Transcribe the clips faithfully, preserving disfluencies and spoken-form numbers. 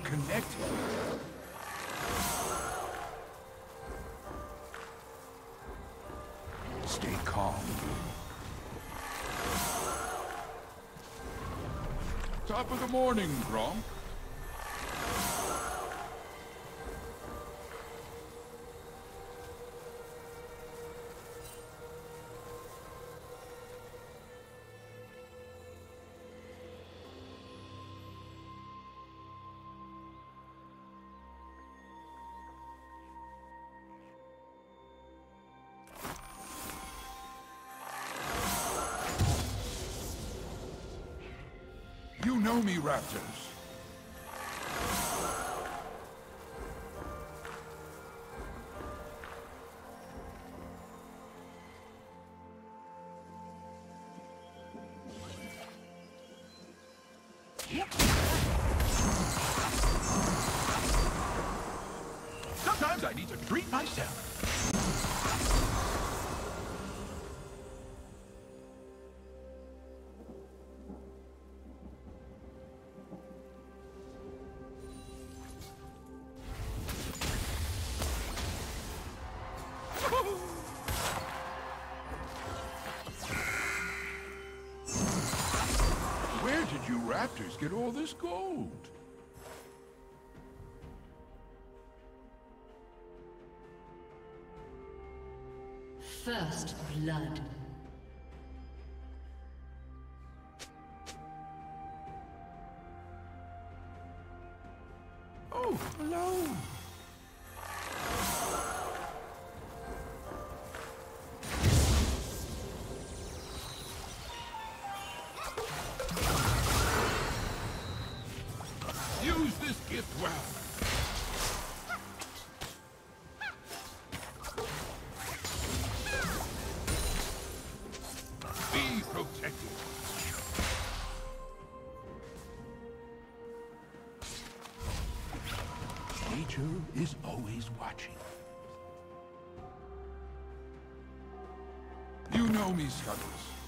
connected. Stay calm. Top of the morning, Gronk. You know me, Raptors. Sometimes I need to treat myself. Where did you Raptors get all this gold? First blood. Oh, hello. Use this gift well. Be protected. Nature is always watching. You know me, Scuttles.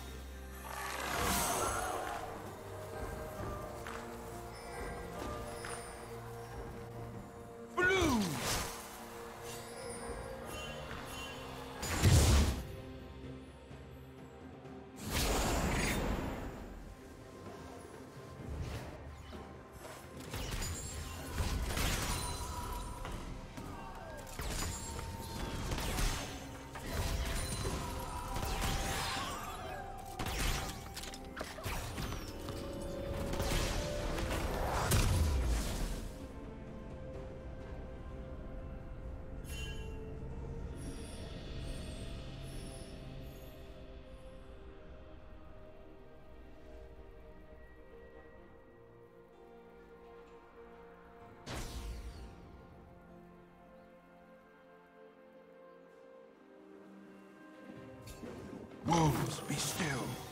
Wolves, be still.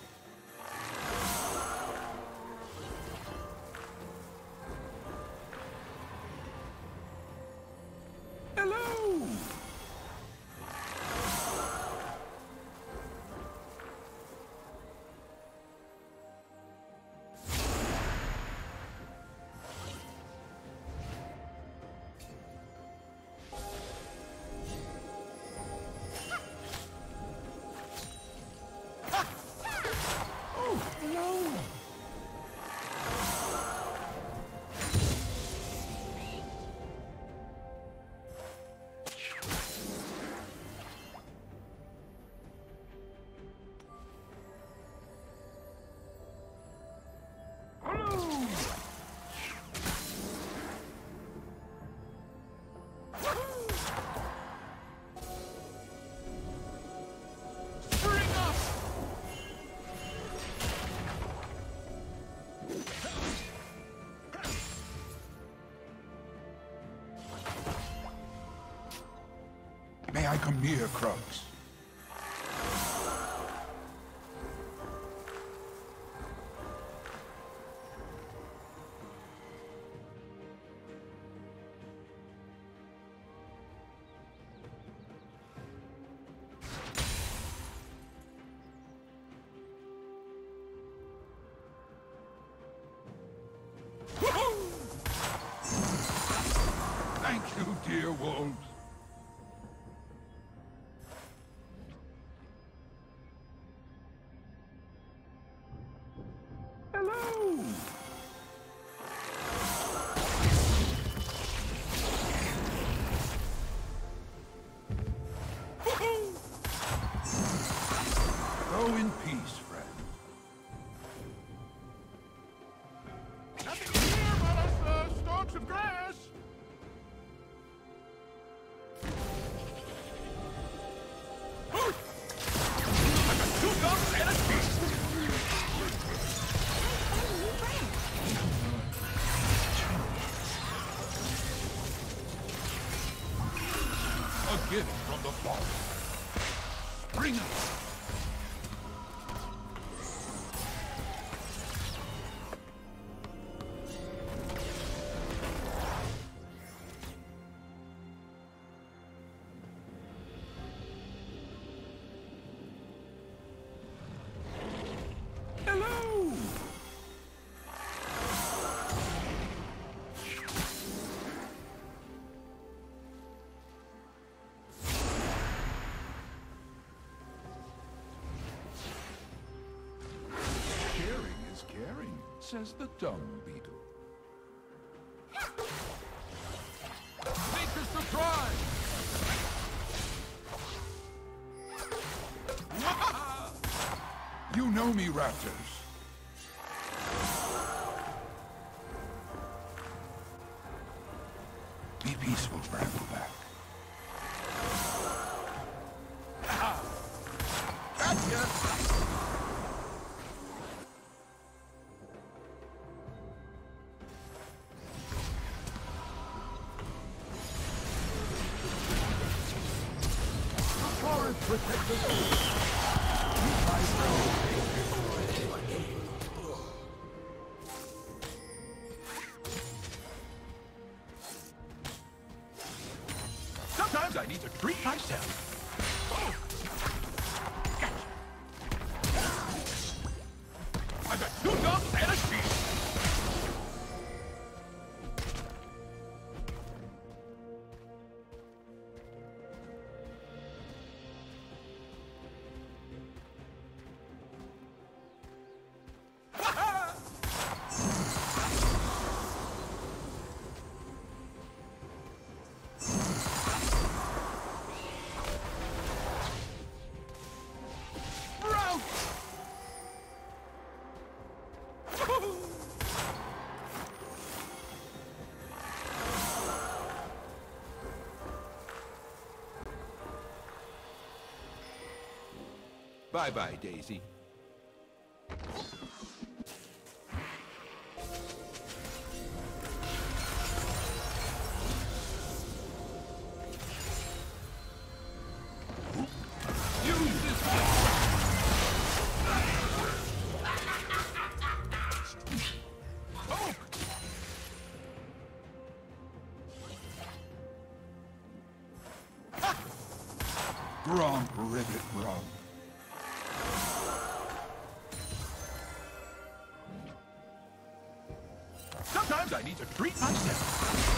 Hello! May I come near, Krugs? Thank you, dear wolves. Hello! Go in peace, friend. Nothing here but us uh, stalks of grass. I got two guns and a piece. A gift from the forest. Bring it. Hello! Caring is caring, says the dung beetle. Make a surprise! You know me, raptors. Be peaceful, Brambleback. Gotcha! The forest protects us all. Sometimes I need to treat myself. Oh. Gotcha. I got two dogs and a sheep. Bye-bye, Daisy. Use this one. Oh! Gromp, ribbit, gromp. Sometimes I need to treat myself.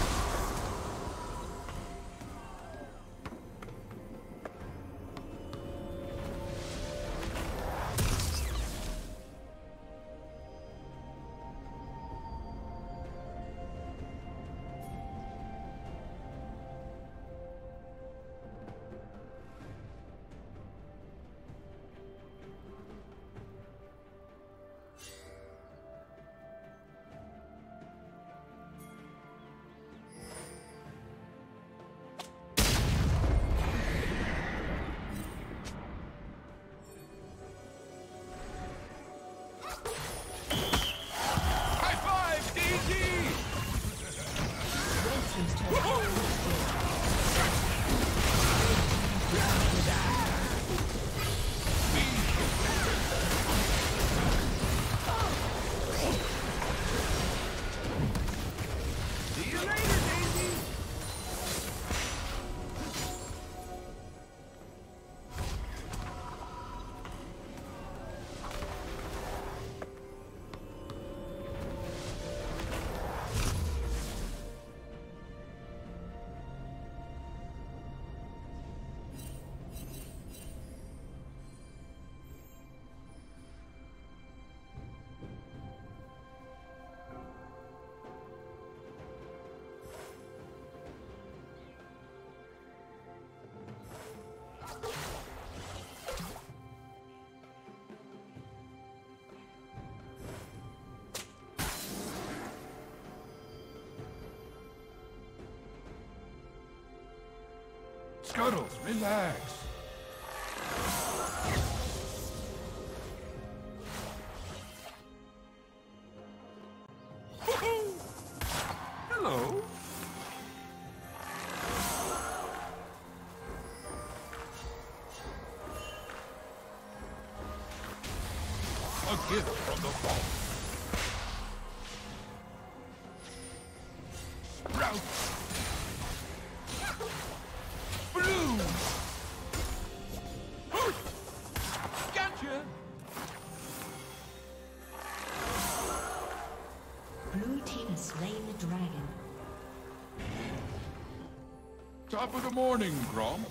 Scuttles, relax. Hello. A gift from the vault. Sprout. Blue. Gotcha. Blue team has slain the dragon. Top of the morning, Grom.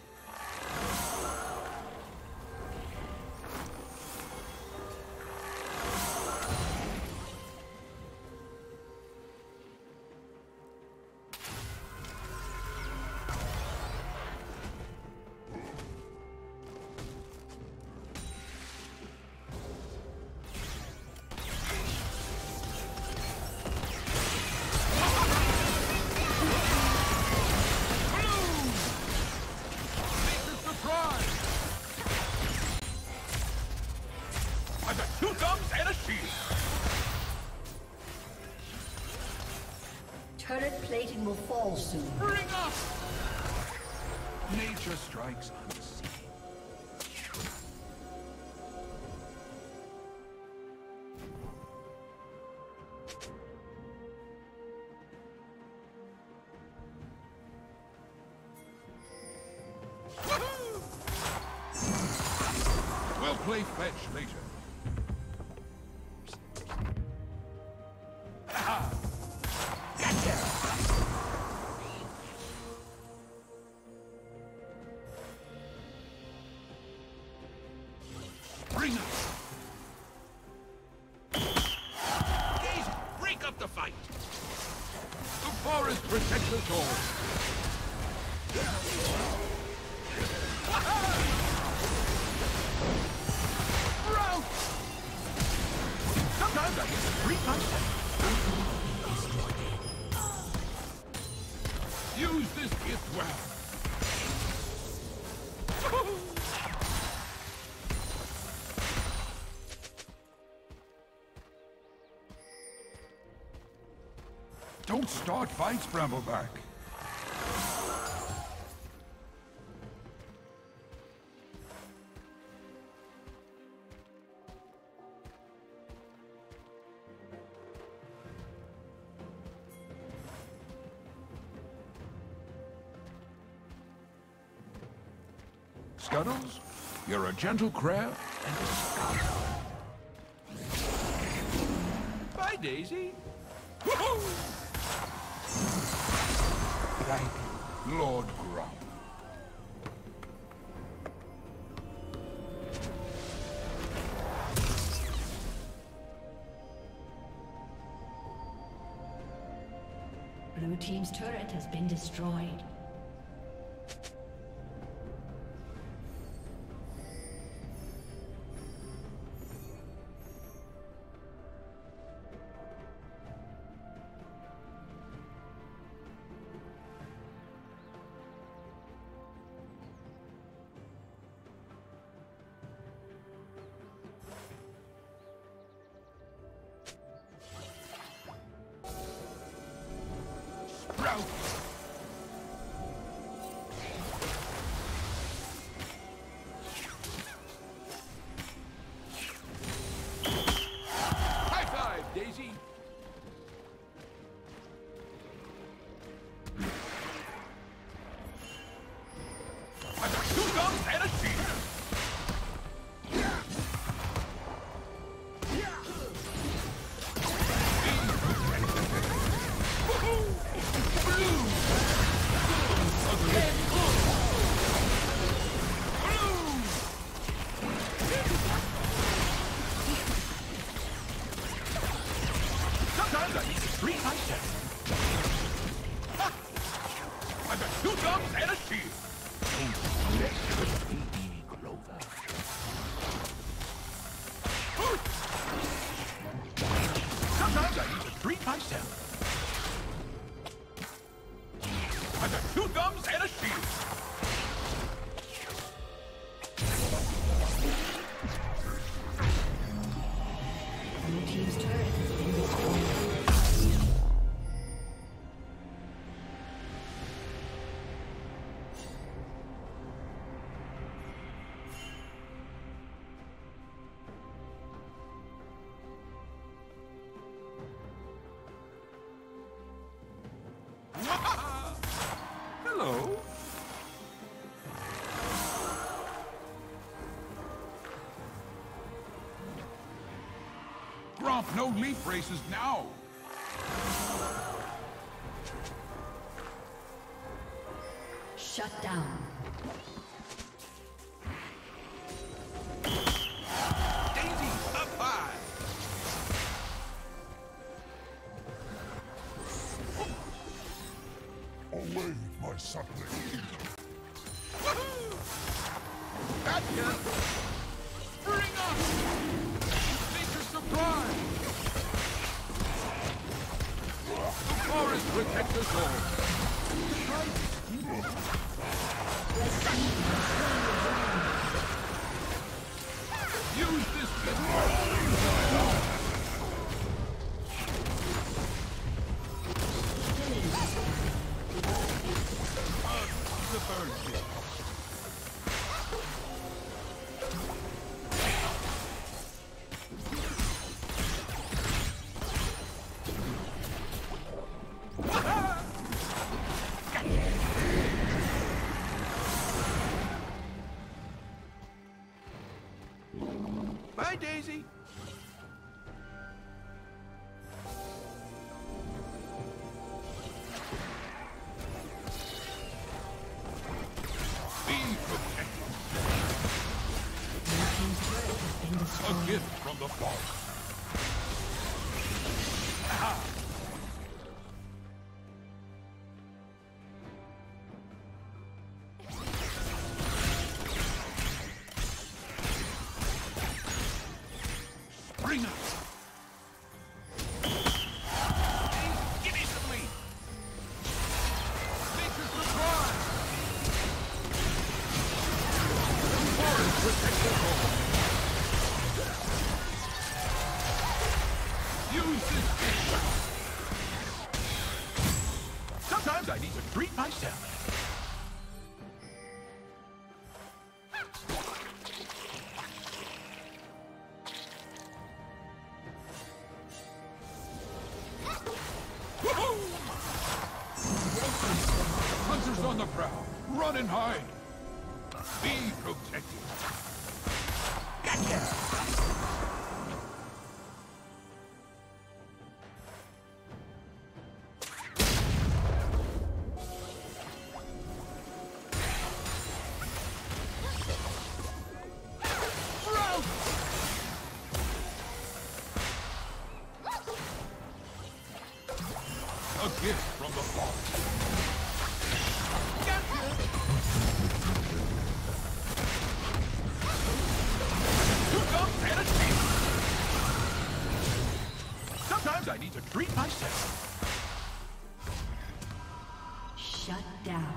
Turret plating will fall soon. Bring up! Nature strikes unseen. We'll play fetch later. Bring up! Please break up the fight! The forest protects us all! Rout! Sometimes I get three punches. Use this gift well. Don't start fights, Brambleback. Scuttles, you're a gentle crab and a scholar. Bye, Daisy. Woohoo! Like Lord Grom. Blue team's turret has been destroyed. Sprout! High five, Daisy! I got two guns and a shield! Sometimes I need three punches. Ha! I got two guns and a shield. Don't let the baby Clover. Sometimes I need three punches. I got two thumbs and a shield. No leaf races now. Shut down. Daisy, up high. Away, my suckling. Woohoo! Gotcha! Bring up! Nature's surprise! The forest protects us all. Use this uh, the bird shit. Bye, Daisy. Be protected. A gift from the forest. Aha! Bring us! Give me some lead! Nature's surprise! The forest protects us all! Use this gift! Sometimes I need to treat myself. Hunters on the prowl. Run and hide. Be protected. Gotcha. Rout. A gift from the forest. Sometimes I need to treat myself. Shut down.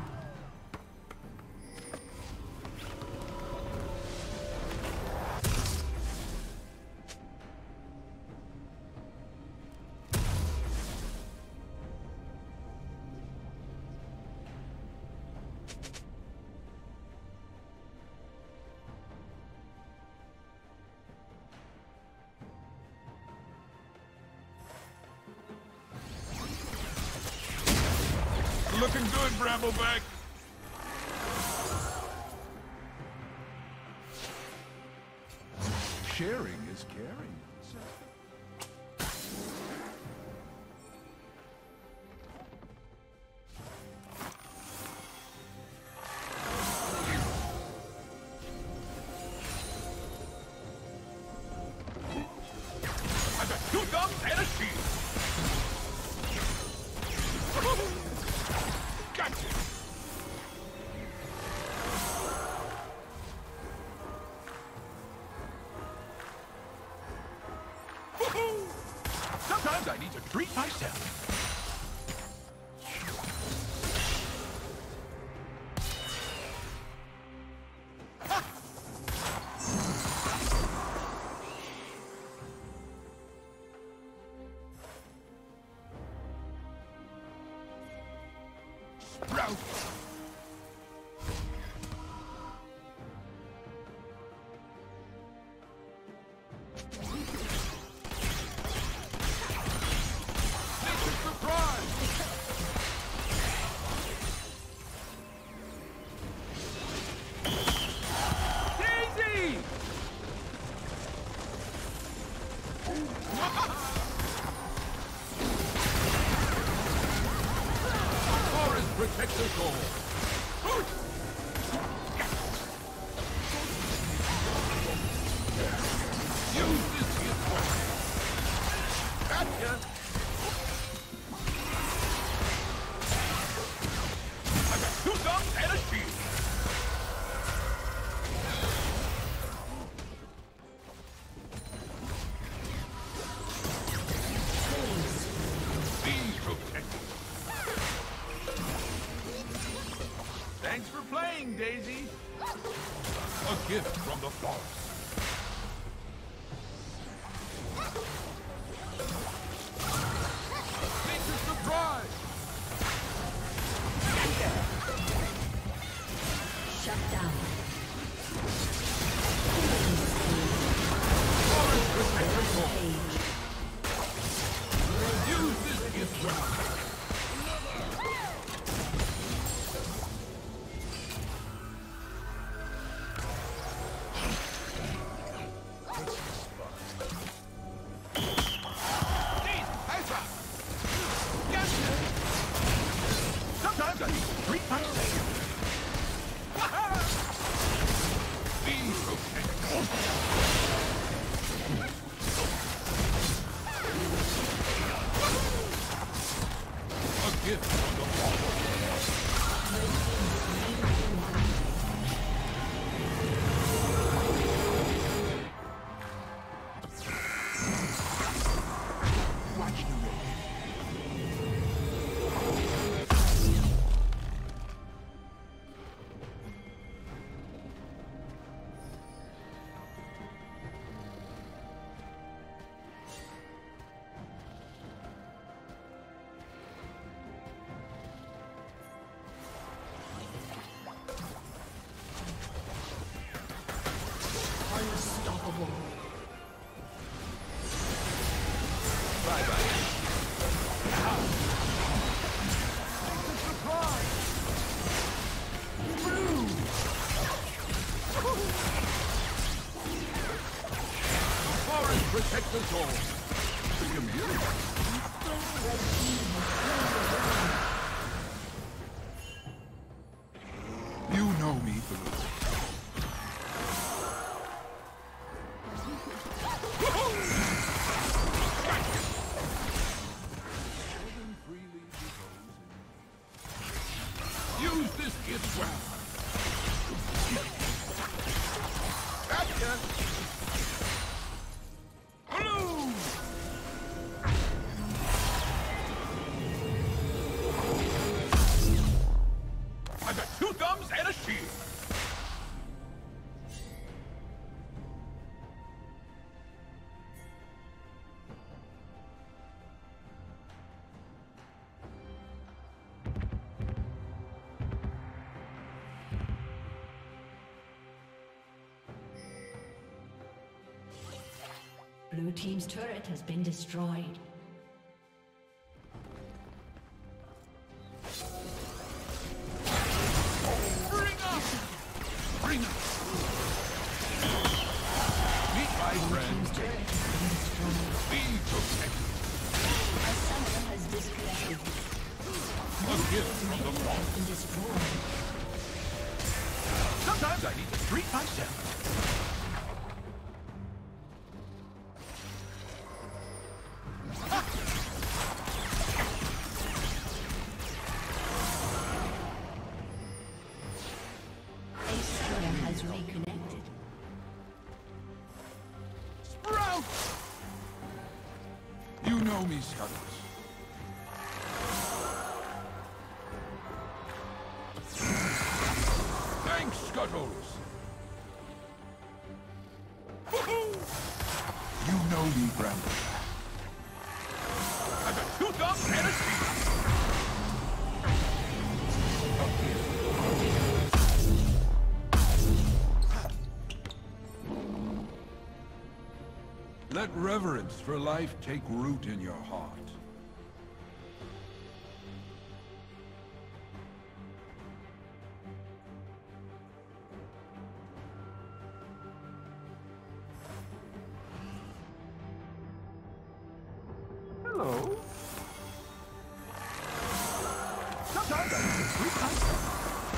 Looking good, Brambleback. Sharing is caring. I've got two thumbs and a shield. Gotcha! Woohoo! Sometimes I need to treat myself. Ha! Sprout! Nature's surprise! Daisy! protect the soul. Use this gift. Gotcha. I got two thumbs and a shield. Be protected. Thanks for playing, Daisy. A gift from the forest. It's a surprise. Shut down. Forest protector soul. Use this gift well. Sometimes I need to treat myself. Be protected. A gift from the water. Watch the road. Unstoppable. Bye-bye. Surprise! Forest protect us all. You know me, Blue. Use this gift well. Gotcha. Blue. I got two thumbs and a shield. Blue team's turret has been destroyed. Bring up! Bring up! Meet my Blue friend. team's turret has been destroyed. Be protected. A summoner has disconnected. A gift from the Has forest. been destroyed. Sometimes I need to treat myself. A summoner has reconnected. Sprout! You know me, Scuttles. Thanks, Scuttles. You know me, Bramble. I got two thumbs and a shield. Let reverence for life take root in your heart. Sometimes I need three times.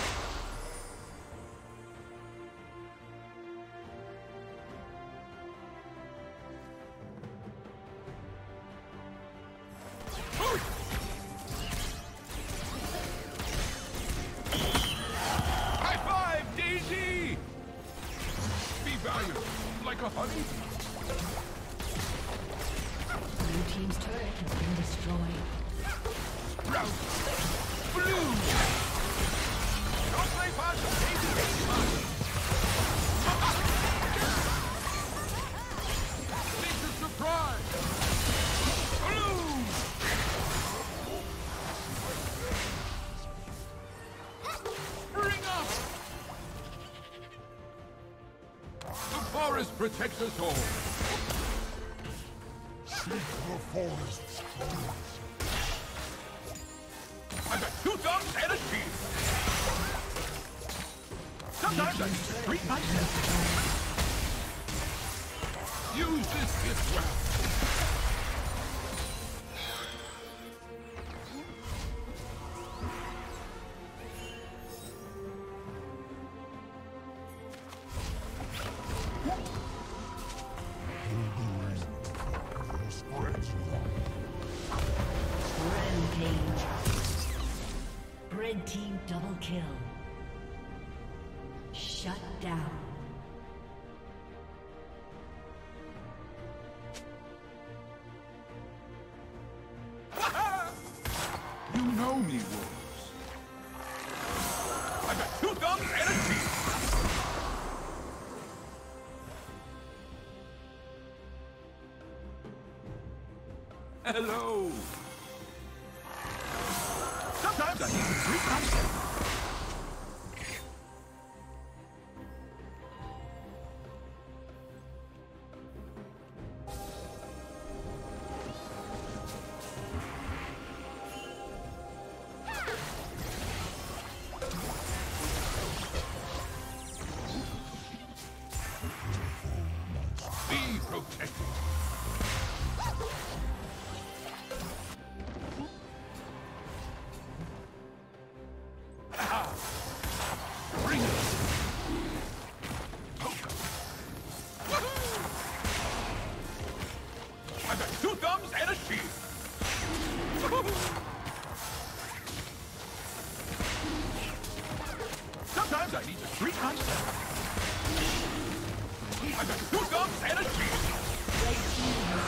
Like a honey? Blue team's turret has been destroyed. Sprout! Blue! Don't play fast, baby! It's a surprise! Blue! Bring up! The forest protects us all. Seek the forest's close. I've got two thumbs and a shield. Sometimes I need three punches. Use this gift well. Rampage. Red team double kill. Shut down. You know me, wolves. I've got two thumbs and a shield. Hello. Sometimes I need three times. Be protected. Bring it! Poke. I've got two thumbs and a shield. Sometimes I need to three times. I've got two thumbs and a shield. Red team has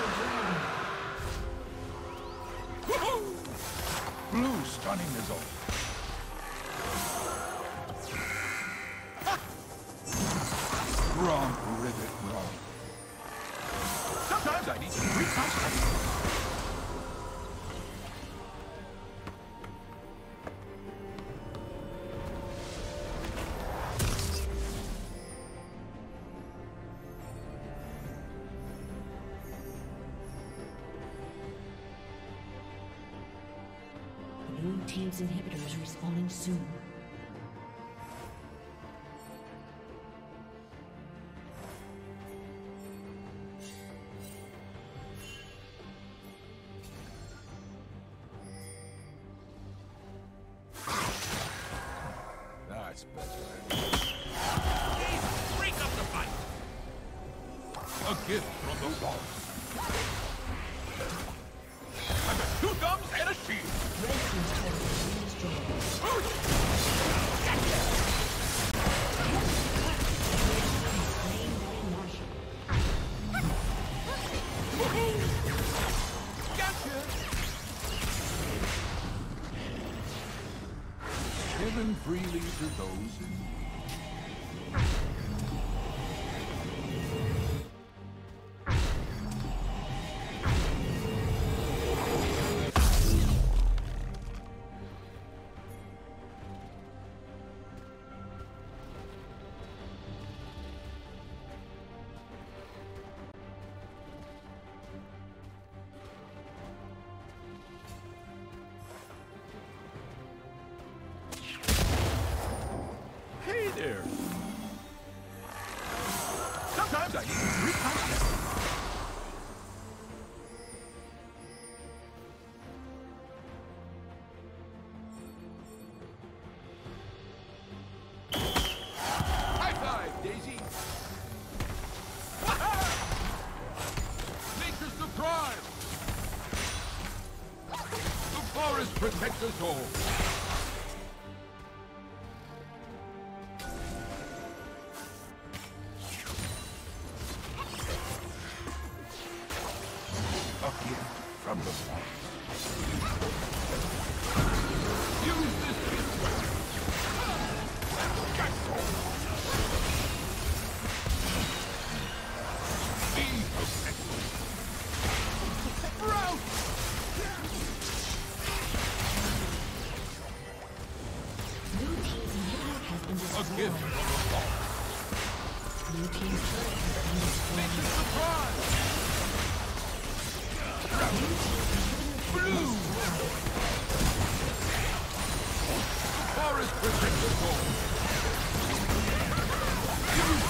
slain the dragon. Blue stunning result. Wrong, rivet, wrong. Sometimes I need to three times. Blue team's inhibitor is respawning soon. That's better. Break up the fight. A gift from the boss. I've got two thumbs and a shield. Red team's turret has been destroyed. Slain by Marshall. Gotcha. Given freely to those in need. protect us all. A gift from the sun. Use this gift well. Castle. Be protected. Rout! Blue team's inhibitor has been A destroyed. gift from the sun. Blue team's turret has been destroyed. Mission surprise! Blue! Forest protect us all. Use